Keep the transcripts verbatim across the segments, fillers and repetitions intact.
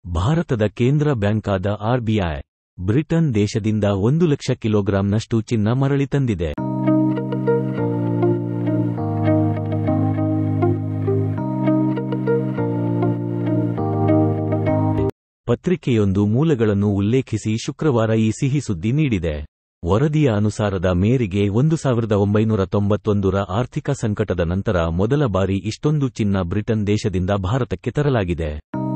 ಭಾರತದ ಕೇಂದ್ರ ಬ್ಯಾಂಕಾದ RBI Britain ದೇಶದಿಂದ ಒಂದು ಲಕ್ಷ ಕಿಲೋಗ್ರಾಂನಷ್ಟು ಚಿನ್ನ ಮರಳಿ ತಂದಿದೆ. ಪತ್ರಿಕೆಯೊಂದು ಮೂಲಗಳನ್ನು ಉಲ್ಲೇಖಿಸಿ ಶುಕ್ರವಾರ ಈ ಸಿಹಿ ಸುದ್ದಿ ನೀಡಿದೆ. ವರದಿಯ ಅನುಸಾರದ ಮೇರೆಗೆ ಒಂದು ಸಾವಿರದ ಒಂಬೈನೂರ ತೊಂಬತ್ತೊಂದರ ಆರ್ಥಿಕ ಸಂಕಟದ ನಂತರ ಮೊದಲ ಬಾರಿ ಇಷ್ಟೊಂದು ಚಿನ್ನ ಬ್ರಿಟನ್ ದೇಶದಿಂದ ಭಾರತಕ್ಕೆ ತರಲಾಗಿದೆ.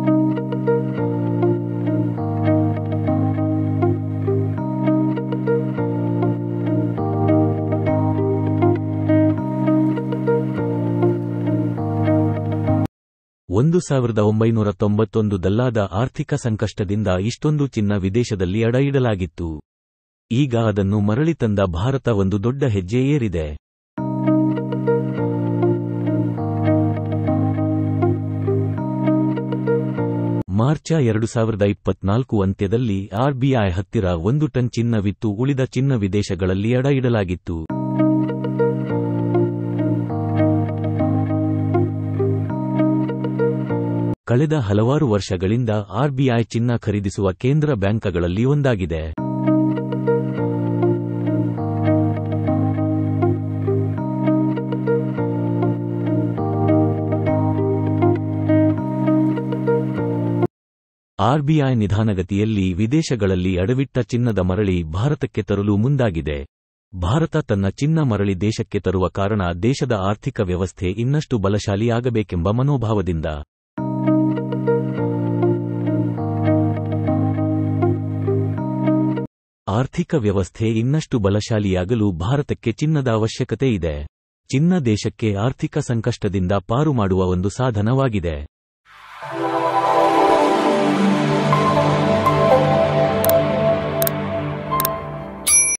ಒಂದು ಸಾವಿರದ ಒಂಬೈನೂರ ತೊಂಬತ್ತೊಂದು ದಲ್ಲಾದ ಆರ್ಥಿಕ ಸಂಕಷ್ಟದಿಂದ ಇಷ್ಟೊಂದು ಚಿನ್ನ ವಿದೇಶದಲ್ಲಿ ಅಡ ಇಡಲಾಗಿತ್ತು. ಈಗ ಅದನ್ನು ಮರಳಿ ತಂದ ಭಾರತ ಒಂದು ದೊಡ್ಡ ಹೆಜ್ಜೆ ಏರಿದೆ. ಮಾರ್ಚ ಎರಡು ಸಾವಿರದ ಇಪ್ಪತ್ನಾಲ್ಕು ಅಂತ್ಯದಲ್ಲಿ ಆರ್ಬಿಐ ಹತ್ತಿರ ಒಂದು ಟನ್ ಚಿನ್ನವಿತ್ತು. ಉಳಿದ ಚಿನ್ನ ವಿದೇಶಗಳಲ್ಲಿ ಅಡ ಇಡಲಾಗಿತ್ತು. ಕಳೆದ ಹಲವಾರು ವರ್ಷಗಳಿಂದ ಆರ್ಬಿಐ ಚಿನ್ನ ಖರೀದಿಸುವ ಕೇಂದ್ರ ಬ್ಯಾಂಕ್ಗಳಲ್ಲಿ ಒಂದಾಗಿದೆ. ಆರ್ಬಿಐ ನಿಧಾನಗತಿಯಲ್ಲಿ ವಿದೇಶಗಳಲ್ಲಿ ಅಡವಿಟ್ಟ ಚಿನ್ನದ ಮರಳಿ ಭಾರತಕ್ಕೆ ತರಲು ಮುಂದಾಗಿದೆ. ಭಾರತ ತನ್ನ ಚಿನ್ನ ಮರಳಿ ದೇಶಕ್ಕೆ ತರುವ ಕಾರಣ ದೇಶದ ಆರ್ಥಿಕ ವ್ಯವಸ್ಥೆ ಇನ್ನಷ್ಟು ಬಲಶಾಲಿಯಾಗಬೇಕೆಂಬ ಮನೋಭಾವದಿಂದ. ಆರ್ಥಿಕ ವ್ಯವಸ್ಥೆ ಇನ್ನಷ್ಟು ಬಲಶಾಲಿಯಾಗಲು ಭಾರತಕ್ಕೆ ಚಿನ್ನದ ಅವಶ್ಯಕತೆ ಇದೆ. ಚಿನ್ನ ದೇಶಕ್ಕೆ ಆರ್ಥಿಕ ಸಂಕಷ್ಟದಿಂದ ಪಾರು ಮಾಡುವ ಒಂದು ಸಾಧನವಾಗಿದೆ.